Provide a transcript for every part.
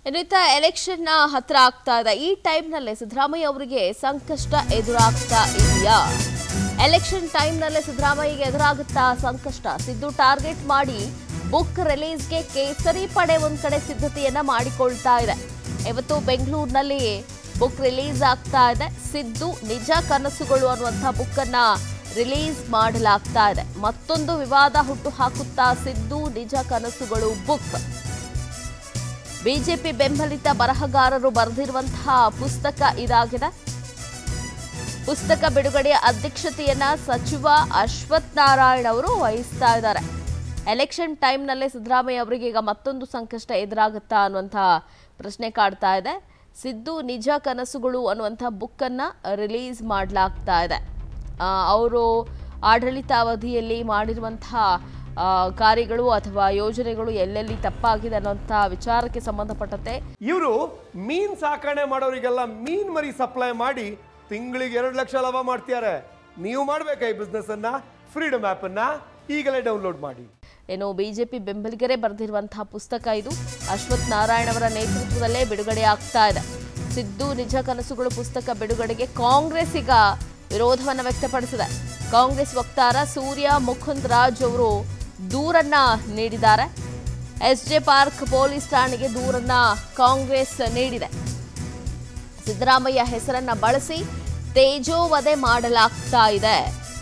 ಇನ್ನಿತ election ಹತ್ರ ಆಗ್ತಾ ಇದೆ. ಈ ಟೈಮ್ನಲ್ಲೇ ಸಿದ್ದರಾಮಯ್ಯ ಅವರಿಗೆ ಸಂಕಷ್ಟ ಎದುರಾಗ್ತಾ ಇದೆಯಾ? ಎಲೆಕ್ಷನ್ ಟೈಮ್ನಲ್ಲೇ ಸಿದ್ದರಾಮಯ್ಯಗೆ ಎದುರಾಗುತ್ತಾ ಸಂಕಷ್ಟ? ಸಿದ್ದು ಟಾರ್ಗೆಟ್ ಮಾಡಿ ಬುಕ್ ರಿಲೀಸ್ಗೆ ಕೇಸರಿ ಪಡೆ ಒಂದ್ ಕಡೆ ಸಿದ್ಧತೆಯನ್ನ ಮಾಡಿಕೊಳ್ತಾ ಇದೆ. ಇವತ್ತು ಬೆಂಗಳೂರಿನಲ್ಲಿ ಬುಕ್ ರಿಲೀಸ್ ಆಗ್ತಾ ಇದೆ. ಸಿದ್ದು ನಿಜ ಕನಸುಗಳು ಅನ್ನುವಂಥ ಬುಕ್ ಅನ್ನ ರಿಲೀಸ್ ಮಾಡಲಾಗ್ತಾ ಇದೆ. ಮತ್ತೊಂದು ವಿವಾದ ಹುಟ್ಟು ಹಾಕುತ್ತಾ ಸಿದ್ದು ನಿಜ ಕನಸುಗಳು ಬುಕ್. ಬಿಜೆಪಿ ಬೆಂಬಲಿತ ಬರಹಗಾರರು ಬರೆದಿರುವಂತಹ ಪುಸ್ತಕ ಇದಾಗಿದೆ. ಪುಸ್ತಕ ಬಿಡುಗಡೆಯ ಅಧ್ಯಕ್ಷತೆಯನ್ನ ಸಚಿವ ಅಶ್ವಥ್ ನಾರಾಯಣ್ ಅವರು ವಹಿಸ್ತಾ ಇದ್ದಾರೆ. ಎಲೆಕ್ಷನ್ ಟೈಮ್ನಲ್ಲೇ ಸಿದ್ದರಾಮಯ್ಯ ಅವರಿಗೆ ಈಗ ಮತ್ತೊಂದು ಸಂಕಷ್ಟ ಎದುರಾಗುತ್ತಾ ಅನ್ನುವಂಥ ಪ್ರಶ್ನೆ ಕಾಡ್ತಾ ಇದೆ. ಸಿದ್ದು ನಿಜ ಕನಸುಗಳು ಅನ್ನುವಂಥ ಬುಕ್ ಅನ್ನ ರಿಲೀಸ್ ಮಾಡಲಾಗ್ತಾ ಇದೆ. ಅವರು ಆಡಳಿತಾವಧಿಯಲ್ಲಿ ಮಾಡಿರುವಂತಹ ಕಾರ್ಯಗಳು ಅಥವಾ ಯೋಜನೆಗಳು ಎಲ್ಲೆಲ್ಲಿ ತಪ್ಪಾಗಿದೆ ಅನ್ನುವಂಥ ವಿಚಾರಕ್ಕೆ ಸಂಬಂಧಪಟ್ಟಂತೆ ಇವರು ಮೀನ್ ಸಾಕಣೆ ಮಾಡೋರಿಗೆಲ್ಲ ಮೀನ್ ಮರಿ ಸಪ್ಲೈ ಮಾಡಿ ತಿಂಗಳಿಗೆ 2 ಲಕ್ಷ ಲಾಭ ಮಾಡ್ತಿದ್ದಾರೆ. ನೀವು ಮಾಡಬೇಕಾ ಈ ಬಿಸ್ನೆಸ್ ಅನ್ನ? ಫ್ರೀಡಮ್ ಆಪ್ ಅನ್ನ ಈಗಲೇ ಡೌನ್ಲೋಡ್ ಮಾಡಿ. ಏನು ಬಿಜೆಪಿ ಬೆಂಬಲಿಗರೇ ಬರೆದಿರುವಂತಹ ಪುಸ್ತಕ ಇದು. ಅಶ್ವಥ್ ನಾರಾಯಣ್ ಅವರ ನೇತೃತ್ವದಲ್ಲೇ ಬಿಡುಗಡೆ ಆಗ್ತಾ ಇದೆ. ಸಿದ್ದು ನಿಜ ಕನಸುಗಳು ಪುಸ್ತಕ ಬಿಡುಗಡೆಗೆ ಕಾಂಗ್ರೆಸ್ ಈಗ ವಿರೋಧವನ್ನು ವ್ಯಕ್ತಪಡಿಸಿದೆ. ಕಾಂಗ್ರೆಸ್ ವಕ್ತಾರ ಸೂರ್ಯ ಮುಕುಂದ್ ರಾಜ್ ಅವರು ದೂರನ್ನ ನೀಡಿದ್ದಾರೆ. ಎಸ್ಜೆ ಪಾರ್ಕ್ ಪೊಲೀಸ್ ಠಾಣೆಗೆ ದೂರನ್ನ ಕಾಂಗ್ರೆಸ್ ನೀಡಿದೆ. ಸಿದ್ದರಾಮಯ್ಯ ಹೆಸರನ್ನ ಬಳಸಿ ತೇಜೋವಧೆ ಮಾಡಲಾಗ್ತಾ ಇದೆ.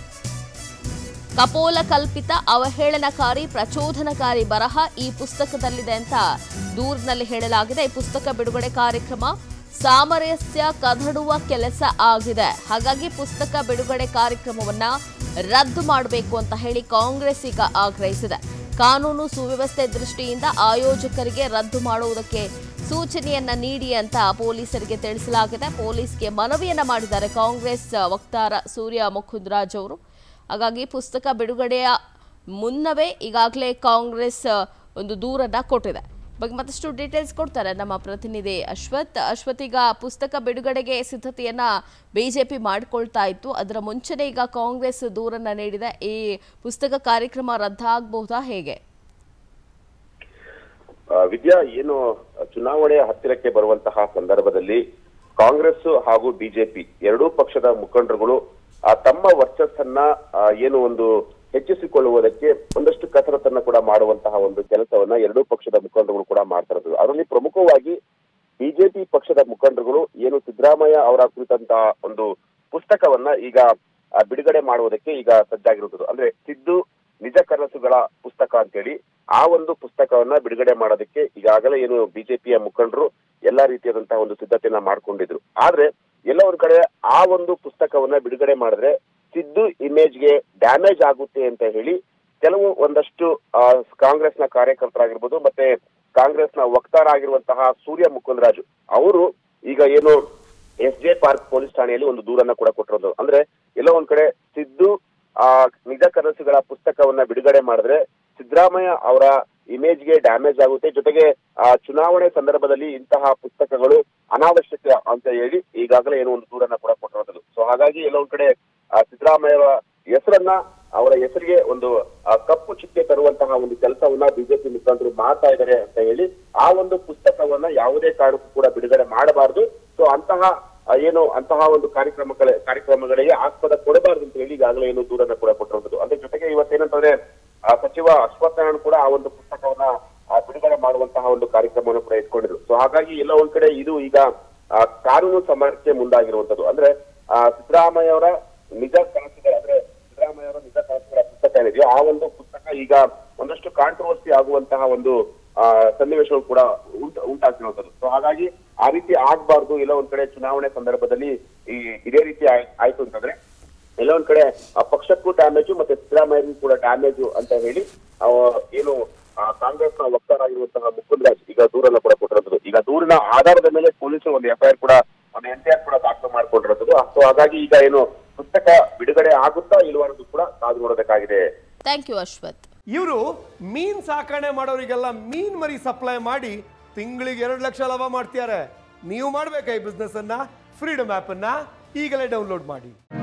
ಕಪೋಲ ಕಲ್ಪಿತ ಅವಹೇಳನಕಾರಿ ಪ್ರಚೋದನಕಾರಿ ಬರಹ ಈ ಪುಸ್ತಕದಲ್ಲಿದೆ ಅಂತ ದೂರಿನಲ್ಲಿ ಹೇಳಲಾಗಿದೆ. ಈ ಪುಸ್ತಕ ಬಿಡುಗಡೆ ಕಾರ್ಯಕ್ರಮ ಸಾಮರಸ್ಯ ಕದಡುವ ಕೆಲಸ ಆಗಿದೆ. ಹಾಗಾಗಿ ಪುಸ್ತಕ ಬಿಡುಗಡೆ ಕಾರ್ಯಕ್ರಮವನ್ನ ರದ್ದು ಮಾಡಬೇಕು ಅಂತ ಹೇಳಿ ಕಾಂಗ್ರೆಸ್ ಈಗ ಆಗ್ರಹಿಸಿದೆ. ಕಾನೂನು ಸುವ್ಯವಸ್ಥೆ ದೃಷ್ಟಿಯಿಂದ ಆಯೋಜಕರಿಗೆ ರದ್ದು ಮಾಡುವುದಕ್ಕೆ ಸೂಚನೆಯನ್ನ ನೀಡಿ ಅಂತ ಪೊಲೀಸರಿಗೆ ತಿಳಿಸಲಾಗಿದೆ. ಪೊಲೀಸ್ಗೆ ಮನವಿಯನ್ನ ಮಾಡಿದ್ದಾರೆ ಕಾಂಗ್ರೆಸ್ ವಕ್ತಾರ ಸೂರ್ಯ ಮುಕುಂದ್ ರಾಜ್ ಅವರು. ಹಾಗಾಗಿ ಪುಸ್ತಕ ಬಿಡುಗಡೆಯ ಮುನ್ನವೇ ಈಗಾಗಲೇ ಕಾಂಗ್ರೆಸ್ ಒಂದು ದೂರನ್ನ ಕೊಟ್ಟಿದೆ. ಬಗ್ಗೆ ಮತ್ತಷ್ಟು ಡೀಟೇಲ್ಸ್ ಕೊಡ್ತಾರೆ ನಮ್ಮ ಪ್ರತಿನಿಧಿ ಅಶ್ವಥ್. ಈಗ ಪುಸ್ತಕ ಬಿಡುಗಡೆಗೆ ಸಿದ್ಧತೆಯನ್ನ ಬಿಜೆಪಿ ಮಾಡಿಕೊಳ್ತಾ ಇತ್ತು. ಅದರ ಮುಂಚೆನೇ ಈಗ ಕಾಂಗ್ರೆಸ್ ದೂರನ್ನ ನೀಡಿದೆ. ಈ ಪುಸ್ತಕ ಕಾರ್ಯಕ್ರಮ ರದ್ದಾಗಬಹುದಾ? ಹೇಗೆ ವಿದ್ಯಾ, ಏನು ಚುನಾವಣೆ ಹತ್ತಿರಕ್ಕೆ ಬರುವಂತಹ ಸಂದರ್ಭದಲ್ಲಿ ಕಾಂಗ್ರೆಸ್ ಹಾಗೂ ಬಿಜೆಪಿ ಎರಡೂ ಪಕ್ಷದ ಮುಖಂಡರುಗಳು ತಮ್ಮ ವರ್ಚಸ್ಸನ್ನ ಏನು ಒಂದು ಹೆಚ್ಚಿಸಿಕೊಳ್ಳುವುದಕ್ಕೆ ಒಂದಷ್ಟು ಕಸರತ್ತನ್ನ ಕೂಡ ಮಾಡುವಂತಹ ಒಂದು ಕೆಲಸವನ್ನ ಎರಡೂ ಪಕ್ಷದ ಮುಖಂಡರುಗಳು ಕೂಡ ಮಾಡ್ತಾ ಇರೋದು. ಅದರಲ್ಲಿ ಪ್ರಮುಖವಾಗಿ ಬಿಜೆಪಿ ಪಕ್ಷದ ಮುಖಂಡರುಗಳು ಏನು ಸಿದ್ದರಾಮಯ್ಯ ಅವರ ಕುರಿತಂತಹ ಒಂದು ಪುಸ್ತಕವನ್ನ ಈಗ ಬಿಡುಗಡೆ ಮಾಡುವುದಕ್ಕೆ ಈಗ ಸಜ್ಜಾಗಿರುತ್ತದೆ. ಅಂದ್ರೆ ಸಿದ್ದು ನಿಜ ಕನಸುಗಳ ಪುಸ್ತಕ ಅಂತೇಳಿ ಆ ಒಂದು ಪುಸ್ತಕವನ್ನ ಬಿಡುಗಡೆ ಮಾಡೋದಕ್ಕೆ ಈಗಾಗಲೇ ಏನು ಬಿಜೆಪಿಯ ಮುಖಂಡರು ಎಲ್ಲಾ ರೀತಿಯಾದಂತಹ ಒಂದು ಸಿದ್ಧತೆಯನ್ನ ಮಾಡ್ಕೊಂಡಿದ್ರು. ಆದ್ರೆ ಎಲ್ಲ ಒಂದ್ ಕಡೆ ಆ ಒಂದು ಪುಸ್ತಕವನ್ನ ಬಿಡುಗಡೆ ಮಾಡಿದ್ರೆ ಸಿದ್ದು ಇಮೇಜ್ಗೆ ಡ್ಯಾಮೇಜ್ ಆಗುತ್ತೆ ಅಂತ ಹೇಳಿ ಕೆಲವು ಒಂದಷ್ಟು ಕಾಂಗ್ರೆಸ್ನ ಕಾರ್ಯಕರ್ತರಾಗಿರ್ಬೋದು ಮತ್ತೆ ಕಾಂಗ್ರೆಸ್ನ ವಕ್ತಾರ ಆಗಿರುವಂತಹ ಸೂರ್ಯ ಮುಕುಂದ್ ರಾಜು ಅವರು ಈಗ ಏನು ಎಸ್ಜೆ ಪಾರ್ಕ್ ಪೊಲೀಸ್ ಠಾಣೆಯಲ್ಲಿ ಒಂದು ದೂರನ್ನ ಕೂಡ ಕೊಟ್ಟಿರೋದು. ಅಂದ್ರೆ ಎಲ್ಲೋ ಒಂದ್ ಕಡೆ ಸಿದ್ದು ನಿಜ ಕನಸುಗಳ ಪುಸ್ತಕವನ್ನ ಬಿಡುಗಡೆ ಮಾಡಿದ್ರೆ ಸಿದ್ದರಾಮಯ್ಯ ಅವರ ಇಮೇಜ್ಗೆ ಡ್ಯಾಮೇಜ್ ಆಗುತ್ತೆ, ಜೊತೆಗೆ ಚುನಾವಣೆ ಸಂದರ್ಭದಲ್ಲಿ ಇಂತಹ ಪುಸ್ತಕಗಳು ಅನಾವಶ್ಯಕ ಅಂತ ಹೇಳಿ ಈಗಾಗಲೇ ಏನೋ ಒಂದು ದೂರನ್ನ ಕೂಡ ಕೊಟ್ಟಿರೋದು. ಸೊ ಹಾಗಾಗಿ ಎಲ್ಲ ಒಂದ್ ಕಡೆ ಸಿದ್ದರಾಮಯ್ಯ ಹೆಸರನ್ನ ಅವರ ಹೆಸರಿಗೆ ಒಂದು ಕಪ್ಪು ಚಿಕ್ಕೆ ತರುವಂತಹ ಒಂದು ಕೆಲಸವನ್ನ ಬಿಜೆಪಿ ಮುಖಂಡರು ಮಾಡ್ತಾ ಇದ್ದಾರೆ ಅಂತ ಹೇಳಿ ಆ ಒಂದು ಪುಸ್ತಕವನ್ನ ಯಾವುದೇ ಕಾರಣಕ್ಕೂ ಕೂಡ ಬಿಡುಗಡೆ ಮಾಡಬಾರದು. ಸೊ ಅಂತಹ ಒಂದು ಕಾರ್ಯಕ್ರಮಗಳಿಗೆ ಆಸ್ಪದ ಕೊಡಬಾರದು ಅಂತ ಹೇಳಿ ಈಗಾಗಲೇ ಏನು ದೂರನ್ನ ಕೂಡ ಕೊಟ್ಟಿರೋದು. ಅದ್ರ ಜೊತೆಗೆ ಇವತ್ತೇನಂತಂದ್ರೆ ಸಚಿವ ಅಶ್ವಥ್ ನಾರಾಯಣ್ ಕೂಡ ಆ ಒಂದು ಪುಸ್ತಕವನ್ನ ಬಿಡುಗಡೆ ಮಾಡುವಂತಹ ಒಂದು ಕಾರ್ಯಕ್ರಮವನ್ನು ಕೂಡ ಇಟ್ಕೊಂಡಿದ್ರು. ಸೊ ಹಾಗಾಗಿ ಎಲ್ಲ ಒಂದ್ ಕಡೆ ಇದು ಈಗ ಕಾನೂನು ಸಮರಕ್ಕೆ ಮುಂದಾಗಿರುವಂತದ್ದು. ಅಂದ್ರೆ ಸಿದ್ದರಾಮಯ್ಯ ಅವರ ನಿಜ ಕನಸುಗಳ ಪುಸ್ತಕ ಏನಿದೆಯೋ ಆ ಒಂದು ಪುಸ್ತಕ ಈಗ ಒಂದಷ್ಟು ಕಾಂಟ್ರವರ್ಸಿ ಆಗುವಂತಹ ಒಂದು ಸನ್ನಿವೇಶಗಳು ಕೂಡ ಉಂಟಾಗ್ತಿರುವಂತದ್ದು. ಸೊ ಹಾಗಾಗಿ ಆ ರೀತಿ ಆಗ್ಬಾರ್ದು. ಎಲ್ಲ ಒಂದ್ ಕಡೆ ಚುನಾವಣೆ ಸಂದರ್ಭದಲ್ಲಿ ಇದೇ ರೀತಿ ಆಯ್ತು ಅಂತಂದ್ರೆ ಎಲ್ಲ ಒಂದ್ ಕಡೆ ಪಕ್ಷಕ್ಕೂ ಡ್ಯಾಮೇಜು ಮತ್ತೆ ಸಿದ್ದರಾಮಯ್ಯಗೂ ಕೂಡ ಡ್ಯಾಮೇಜು ಅಂತ ಹೇಳಿ ಏನು ಕಾಂಗ್ರೆಸ್ನ ವಕ್ತಾರಾಗಿರುವಂತಹ ಮುಕುಂದ್ ರಾಜ್ ಈಗ ದೂರನ್ನ ಕೂಡ ಕೊಟ್ಟಿರೋದು. ಈಗ ದೂರಿನ ಆಧಾರದ ಮೇಲೆ ಪೊಲೀಸರು ಒಂದು ಎಫ್ಐಆರ್ ಕೂಡ ಒಂದು ಎನ್ಸಿಆರ್ ಕೂಡ ದಾಖಲು ಮಾಡ್ಕೊಂಡಿರೋದು. ಸೊ ಹಾಗಾಗಿ ಈಗ ಏನು ಪುಸ್ತಕ ಬಿಡುಗಡೆ ಆಗುತ್ತಾ ಇಲ್ವನ್ನೋದು ಕೂಡ ಕಾದು ನೋಡಬೇಕಾಗಿದೆ. Thank you Ashwath. ಇವರು ಮೀನ್ ಸಾಕಣೆ ಮಾಡೋರಿಗೆಲ್ಲ ಮೀನ್ ಮರಿ ಸಪ್ಲೈ ಮಾಡಿ ತಿಂಗಳಿಗೆ 2 ಲಕ್ಷ ಲಾಭ ಮಾಡ್ತಿದ್ದಾರೆ. ನೀವು ಮಾಡಬೇಕಾ ಈ ಬಿಸ್ನೆಸ್ ಅನ್ನ? ಫ್ರೀಡಮ್ ಆಪ್ ಅನ್ನ ಈಗಲೇ ಡೌನ್ಲೋಡ್ ಮಾಡಿ.